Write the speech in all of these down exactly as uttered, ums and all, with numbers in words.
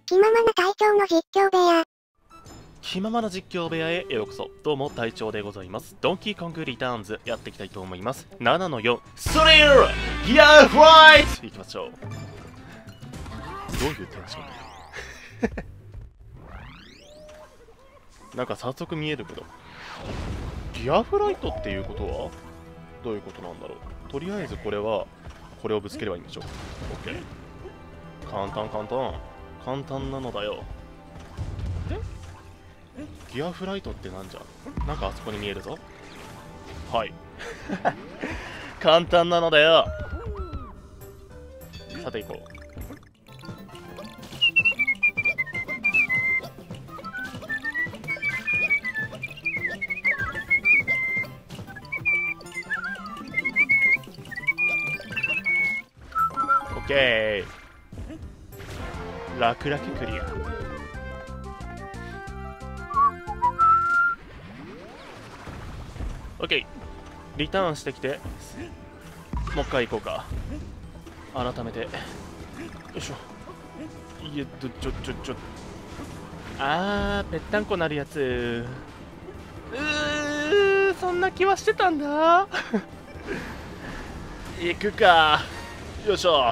気ままな隊長の実況部屋。 気ままな実況部屋へようこそ。どうも隊長でございます。ドンキーコングリターンズやっていきたいと思います。ななのよんスリルギアフライトいきましょう。どういうテンションだよなんか早速見えるけど、ギアフライトっていうことはどういうことなんだろう。とりあえずこれはこれをぶつければいいんでしょう。 OK、 簡単簡単簡単なのだよ。でギアフライトってなんじゃ。なんかあそこに見えるぞ。はい簡単なのだよ。さて行こう。オッケー、楽々クリア。オッケー、リターンしてきて、もう一回行こうか。改めてよいしょ。いえとちょちょちょあー、ぺったんこなるやつ。うー、そんな気はしてたんだ行くか。よいしょ。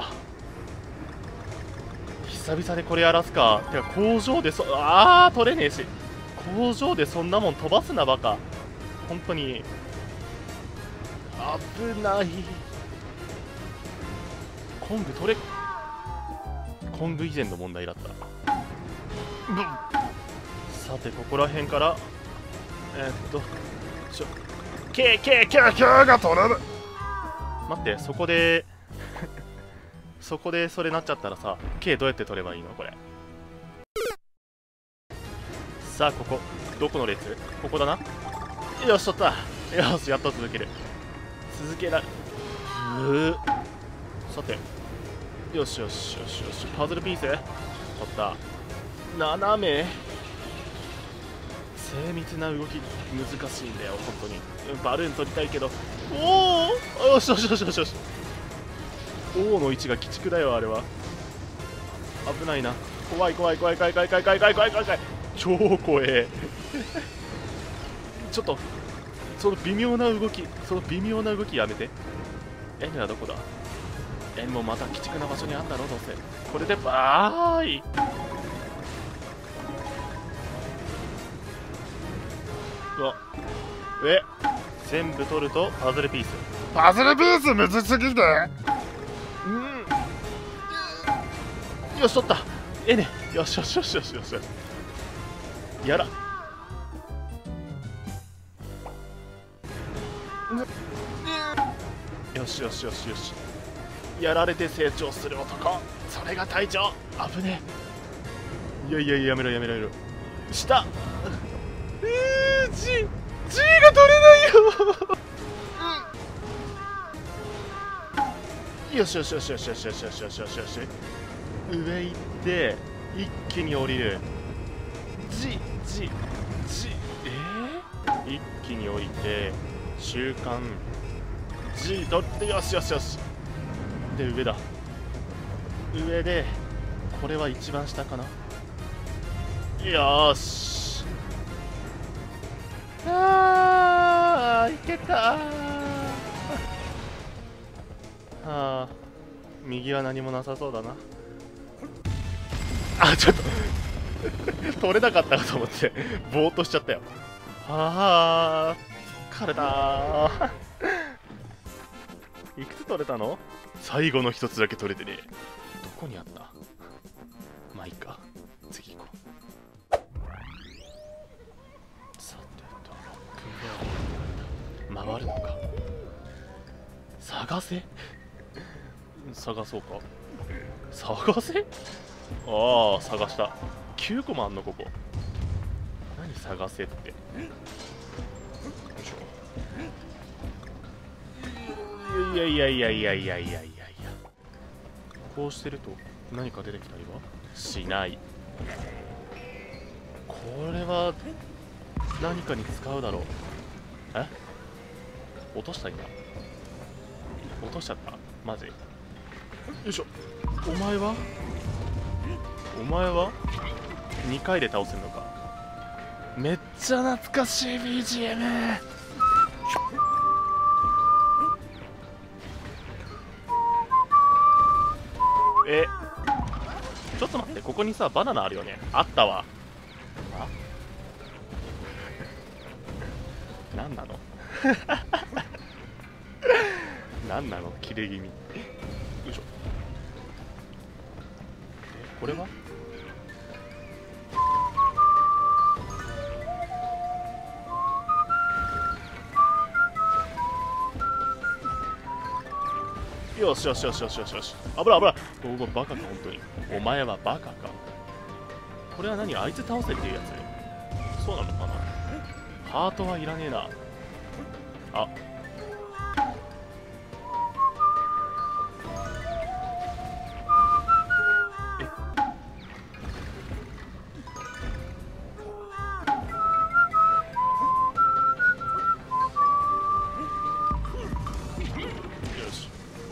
久々でこれやらすか。てか工場でそあー取れねえし、工場でそんなもん飛ばすなバカ。本当に危ない。コング取れ、コング以前の問題だった。さてここら辺からえー、っとちょ ケーケーケーケー が取れる。待って、そこでそこでそれなっちゃったらさ、 K どうやって取ればいいのこれ。さあここどこの列？ここだな。よし取った。よしやっと続ける。続けられる。さてよしよしよしよし、パズルピース取った。斜め精密な動き難しいんだよ本当に。バルーン取りたいけど、おおよしよしよしよしよし。王の位置が鬼畜だよあれは。危ないな。怖い怖い怖い怖い怖い怖い怖い怖い怖い怖い怖い。超怖えちょっとその微妙な動き、その微妙な動きやめて。N はどこだ。 N もまた鬼畜な場所にあんだろどうせ。これでバーイ。うわえ全部取るとパズルピース。パズルピースむずすぎて。うんよし取った。N よしよしよしよしよしよし。やらよしよしよしよし。やられて成長する男、それが隊長。危ねえ。いやいやいややめろやめろやめろ。下えー、G G が取れないよよしよしよしよしよしよしよしよしよしよし。上行って一気に降りる。 G G G えー、一気に降りて中間 G 取って、よしよしよし。で上だ。上でこれは一番下かな。よーし。あーいけたーはあ、右は何もなさそうだな。あちょっと取れなかったかと思ってぼーっとしちゃったよ。はあ疲れたーいくつ取れたの？最後の一つだけ取れてね。どこにあった？まあいいか、次行こう。さてとろっぷんぐらい回るのか。探せ探そうか。探せああ探した。きゅうこもあんのここ。何探せって。よいしょ。いやいやいやいやいやいやいやいや。こうしてると何か出てきたりはしない。これは何かに使うだろう。え落とした今。落としちゃったマジ。よいしょ。お前はお前はにかいで倒せんのか。めっちゃ懐かしい ビージーエム。 え、ちょっと待って、ここにさバナナあるよね。あったわ。あ、なんなのなんなの切れ気味。よいしょ。え、これはよしよしよしよしよしよし。危ない危ない。お前バカか、本当に。お前はバカか。これは何、あいつ倒せっていうやつ。そうなのかな。ハートはいらねえな。あ、よし。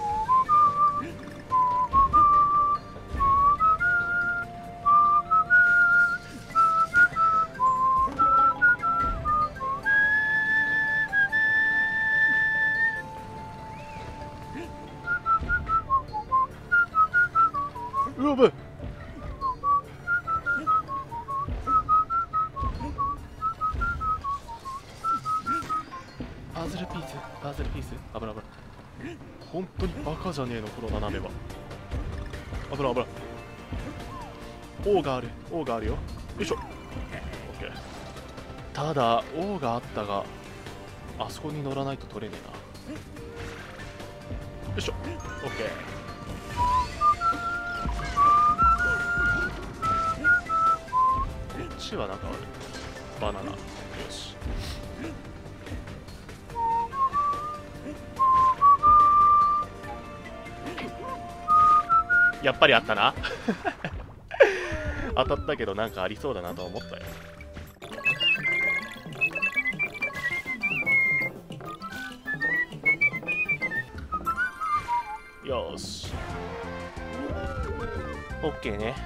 うわ、ぶパズルピース、パズルピース。危ない危ない。本当にバカじゃねえの、この斜めは。危ない危ない。王がある、王があるよ。よいしょ。オッケー。ただ王があったが、あそこに乗らないと取れねえな。よいしょ。オッケー。こっちはなんかある。バナナ。よし。やっぱりあったな。当たったけどなんかありそうだなと思ったよ。よーし。オッケーね。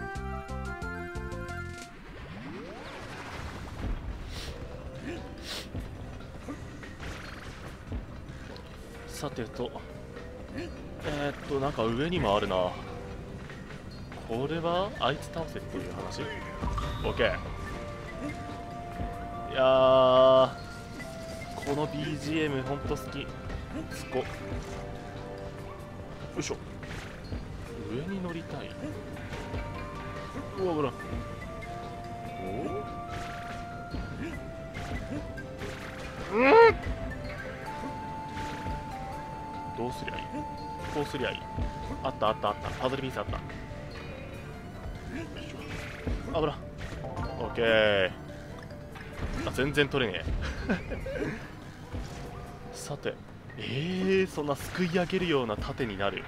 さてと、えー、っとなんか上にもあるな。これはあいつ倒せっていう話。オッケー。いやー、この ビージーエム ほんと好き。つこ。よいしょ。上に乗りたい。うわ、ほら。おうん、どうすりゃいい。こうすりゃいい。あったあったあった。パズルピースあった。あぶら。オッケー。あ、全然取れねえ。さて、えー、そんなすくい上げるような盾になる。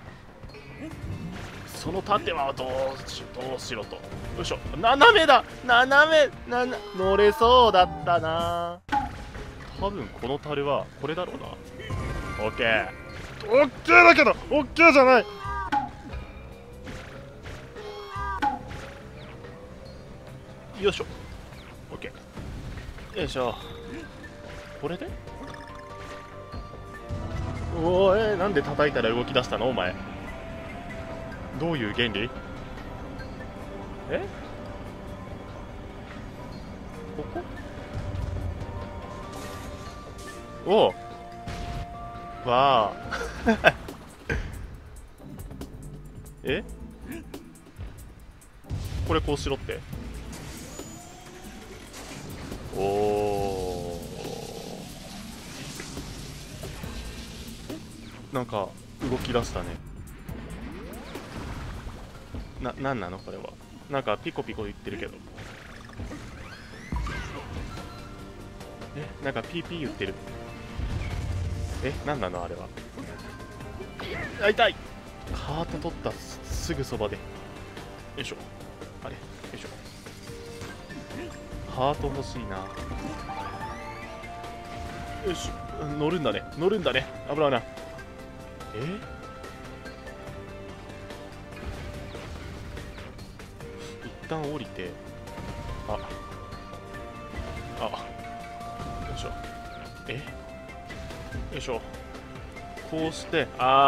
その盾はどうしどうしろと。よいしょ。斜めだ、斜めなな乗れそうだったな。多分この樽はこれだろうな。オッケー。オッケーだけどオッケーじゃない。よいしょ。オッケー。よいしょ。これでおお、えー、なんで叩いたら動き出したのお前。どういう原理。え、ここおおわあえ、これこうしろって。おお、なんか動き出したね。な、なんなのこれは。なんかピコピコ言ってるけど。え、なんかピーピー言ってる。え、なんなのあれは。あ、痛い。ハート取ったすぐそばで。よいしょ。あれ、よいしょ。ハート欲しいな。よし、乗るんだね、乗るんだね。危ないな。え旦降りて、ああよいしょ、えよいしょ、こうして、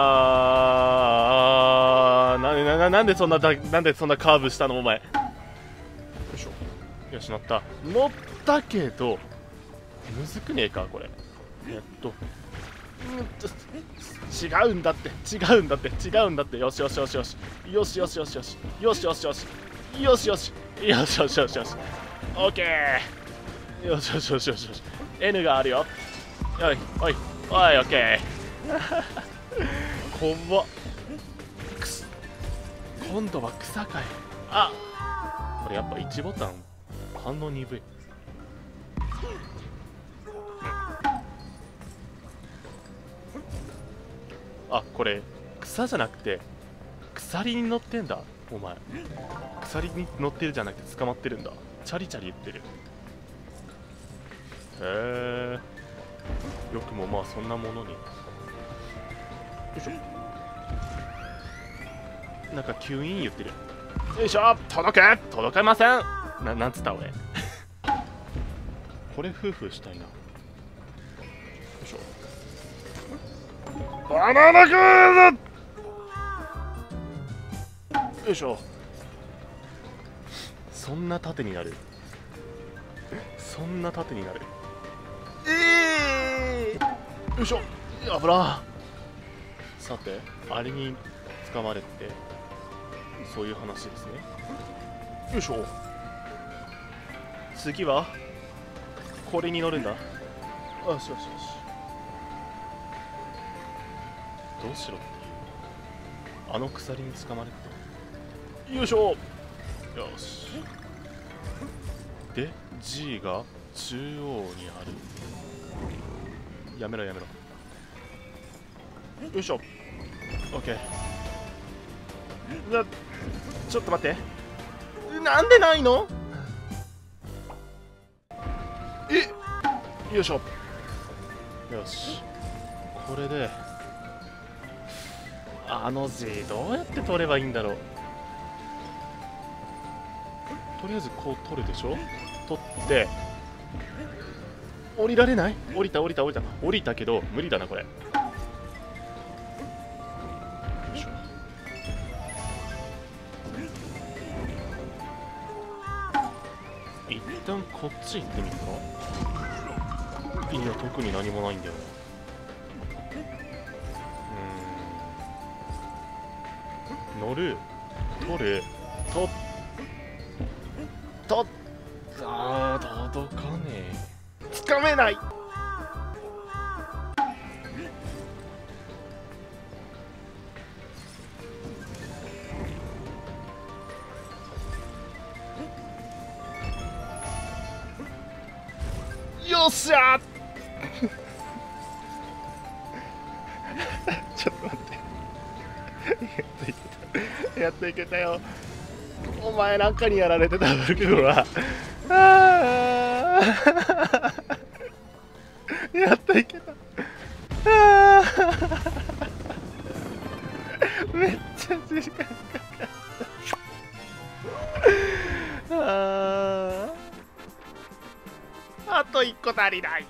あーななななんでそんなだなんでそんなカーブしたのお前。よいしょ、よし乗った、乗ったけどむずくねえかこれ。えっとうんと違うんだって違うんだって違うんだって、よしよしよしよしよしよしよしよしよしよしよしよしよしよしよしよしよしよしオッケー、よしよしよしよしよし N があるよ、おいおいおい、オッケーこんばくす、今度は草かい。あ、これやっぱいちボタン反応鈍い。あ、これ草じゃなくて鎖に乗ってんだお前。鎖に乗ってるじゃなくて捕まってるんだ。チャリチャリ言ってる。へえ、よくもまあそんなものに。よいしょ、なんか吸引言ってる。よいしょ、届け届けません。な、なんつった俺これ夫婦したいな。よいしょ、バナナくん、よいしょ、そんな縦になる、そんな縦になる。えー、よいしょ、危な。さてあれに掴まれてそういう話ですね。よいしょ、次はこれに乗るんだ。よしよしよし、どうしろっていう、あの鎖に掴まれて。よいしょ、よし、で G が中央にある。やめろやめろ、よいしょ、 OK。 な、ちょっと待って、なんでないの。え、よいしょ、よし、これであの G どうやって取ればいいんだろう。とりあえずこう取るでしょ。取って降りられない。降りた降りた降りた降りたけど無理だなこれ。よいしょ、一旦こっち行ってみるか。いや特に何もないんだよな。うーん、乗る、取る、取っとっ、あー届かねえ、つかめない。よっしゃーちょっと待ってやっといけたやっといけたよ。お前なんかにやられてたブルクはあーやっといけた。あめっちゃ時間かかったああといっこ足りない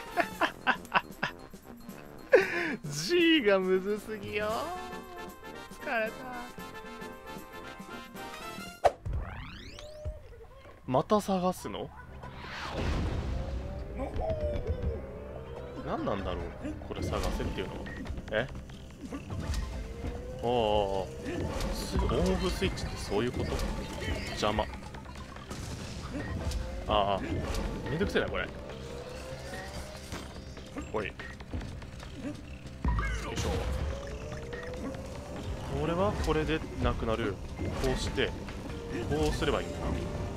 G がむずすぎよ。疲れた。また探すの？何なんだろうこれ探せっていうのは。え？ああ、オンオフスイッチってそういうこと？邪魔。ああ、めんどくせえなこれ。おい。よいしょ。これはこれでなくなる。こうしてこうすればいいんだな。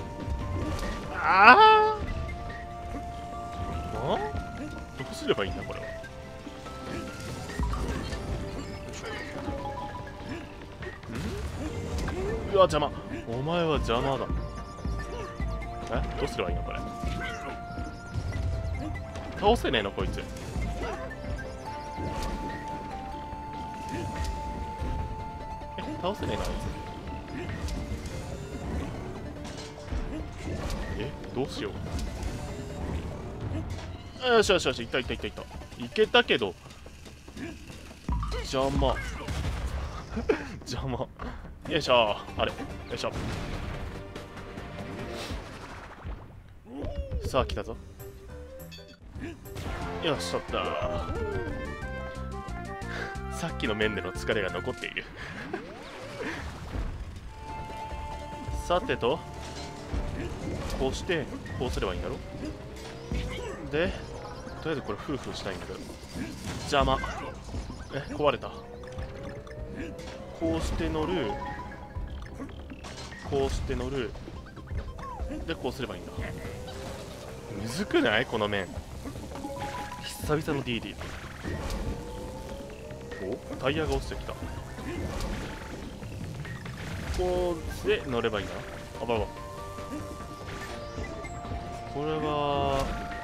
ああ、どうすればいいんだこれは。ん？うわ邪魔。お前は邪魔だ。え、どうすればいいのこれ。倒せねえのこいつ。え、倒せねえのあいえ、どうしよう。よしよしよし、いったいったいったいった。いけたけど邪魔邪魔。よいしょ。あれ、よいしょ。さあ来たぞ。よっしゃった。さっきの面での疲れが残っているさてと、こうしてこうすればいいんだろ。でとりあえずこれフーフーしたいんだけど邪魔。え、壊れた。こうして乗る、こうして乗るで、こうすればいいんだ。むずくないこの面。久々の ディーディー。 お、タイヤが落ちてきた。こうで乗ればいいんだな。あばば、これは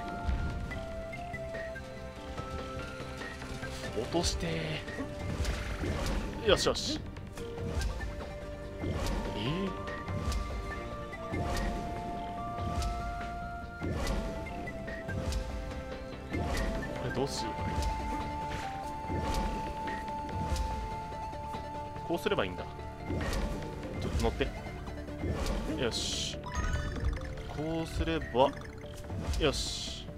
落としてー。よしよし。えー、これどうしよう。こうすればいいんだ。ちょっと乗って。よし。こうすれば、よし。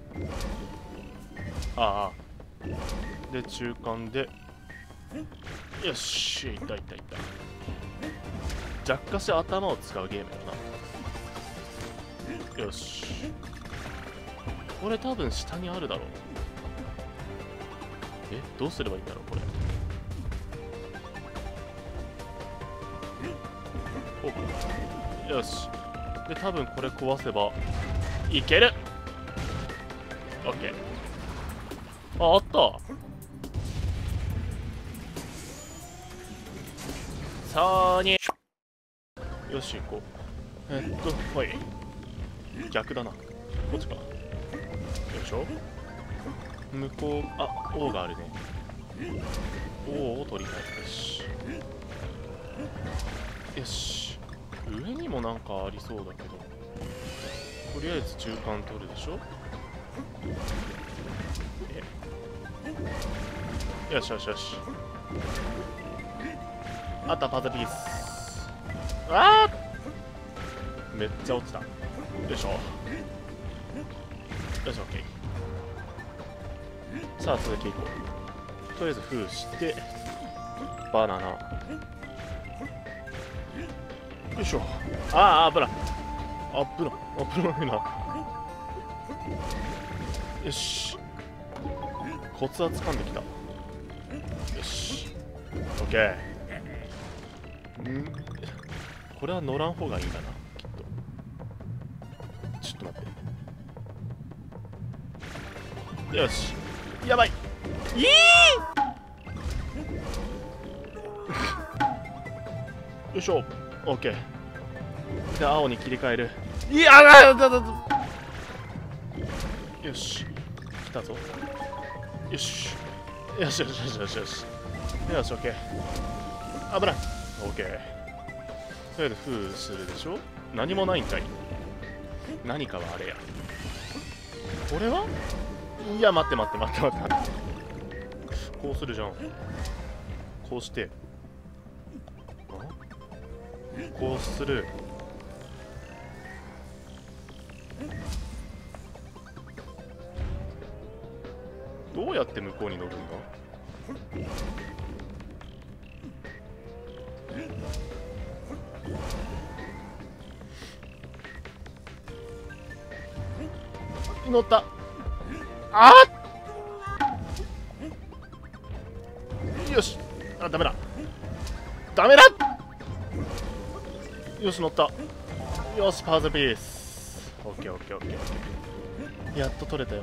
ああ。で、中間で、よし。いったいったいった。若干し頭を使うゲームだな。よし。これ多分下にあるだろう。え、どうすればいいんだろう、これ。お、よし。で、多分これ壊せばいける。オッケー。あ、あった。さーに。よし、行こう。えっと、はい。逆だな。こっちか。よいしょ。向こう、あ、王があるね。王を取りたい。よし。よし。上にもなんかありそうだけど。とりあえず中間取るでしょ。え、よしよしよし。あった、パズルピース。ああ、めっちゃ落ちた。よいしょ。よし、オッケー。さあ続きいこう。とりあえず封してバナナ。よいしょ。ああ、危ない。危ない。危ないな。よし。コツは掴んできた。よし。オッケー。ん、これは乗らん方がいいんだな、きっと。ちょっと待って。よし。やばい。いいよいしょ。オッケー。で、青に切り替える。いやだだだだ。よし。来たぞ。よし。よしよしよしよしよし。よし、オッケー。危ない。オッケー。とりあえず封するでしょ。何もないんかい。何かはあれや。これはいや、待って待って待って待って待って。こうするじゃん。こうして。こうする。どうやって向こうに乗るんだ。乗った。あっ、よし。あ、ダメだダメだ。よし、乗った。よし、パズルピース。オッケーオッケーオッケーオッケー。やっと取れたよ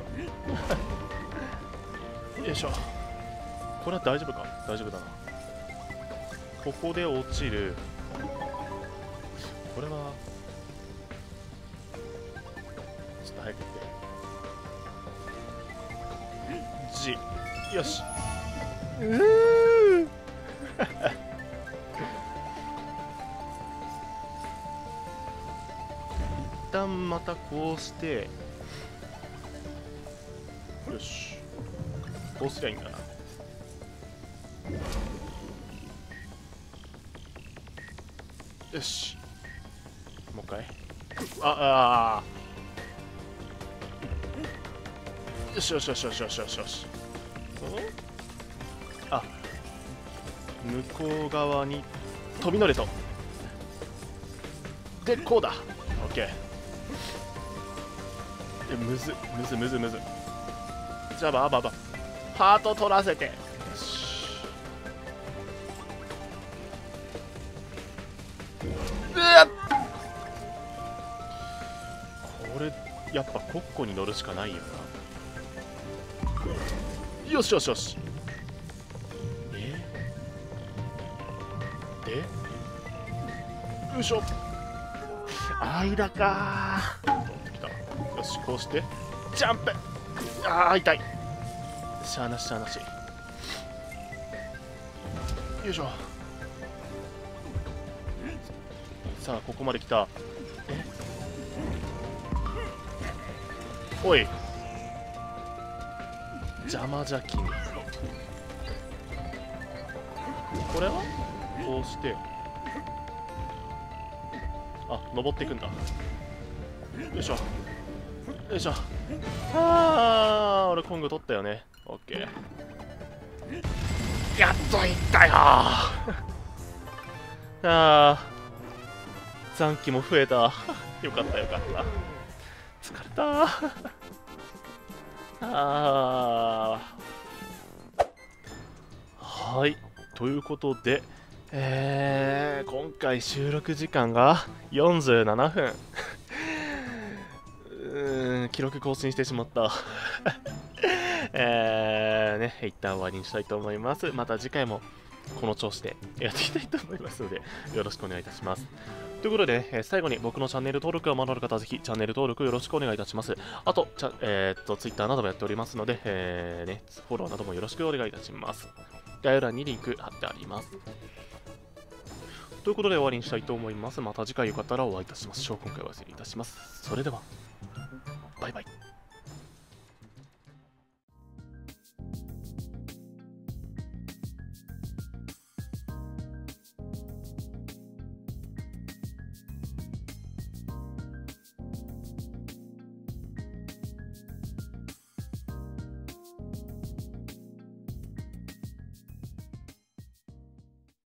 よいしょ。これは大丈夫か。大丈夫だな。ここで落ちる。これはちょっと早く行って。G。よし。うー旦またこうして、よし、こうすりゃいいんだな。よし、もう一回。ああよしよしよしよしよしよしよし。あ、向こう側に飛び乗れと。で、こうだ。オッケー。え、むずむずむずむず。じゃあばばばハート取らせて。よし。うわっ、これやっぱコッコに乗るしかないよな。よしよしよし。えでよいしょ、間かー。来た。よし、こうしてジャンプ。あー痛い。しゃーなししゃーなし。よいしょ。さあここまで来た。えおい、邪魔じゃ君。これはこうして、あ、登っていくんだ。よいしょよいしょ。あー、俺コング取ったよね。オッケー、やっといったよーあー、残機も増えたよかったよかった。疲れたーあー、はい、ということで、えー、今回収録時間がよんじゅうななふんうーん、記録更新してしまったえーね、一旦終わりにしたいと思います。また次回もこの調子でやっていきたいと思いますので、よろしくお願いいたします。ということで、えー、最後に僕のチャンネル登録がまだある方はぜひチャンネル登録よろしくお願いいたします。あと、ちゃえー、っと Twitter などもやっておりますので、えーね、フォローなどもよろしくお願いいたします。概要欄にリンク貼ってあります。ということで終わりにしたいと思います。また次回よかったらお会いいたしましょう。今回は失礼いたします。それでは、バイバイ。